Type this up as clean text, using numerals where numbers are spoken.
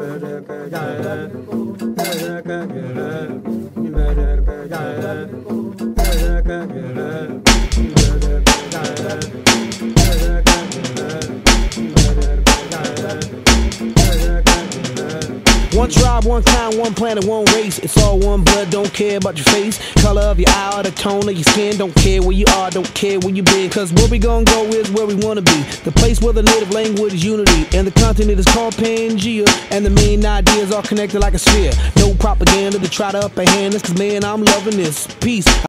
One tribe, one kind, one planet, one race. It's all one blood, don't care about your face, color of your eye, or the tone of your skin. Don't care where you are, don't care where you been. Cause where we gon' go is where we wanna be. The place where the native language is unity, and the continent is called Pangea. And the main ideas are connected like a sphere. No propaganda to try to up a hand. That's cause man, I'm loving this. Peace.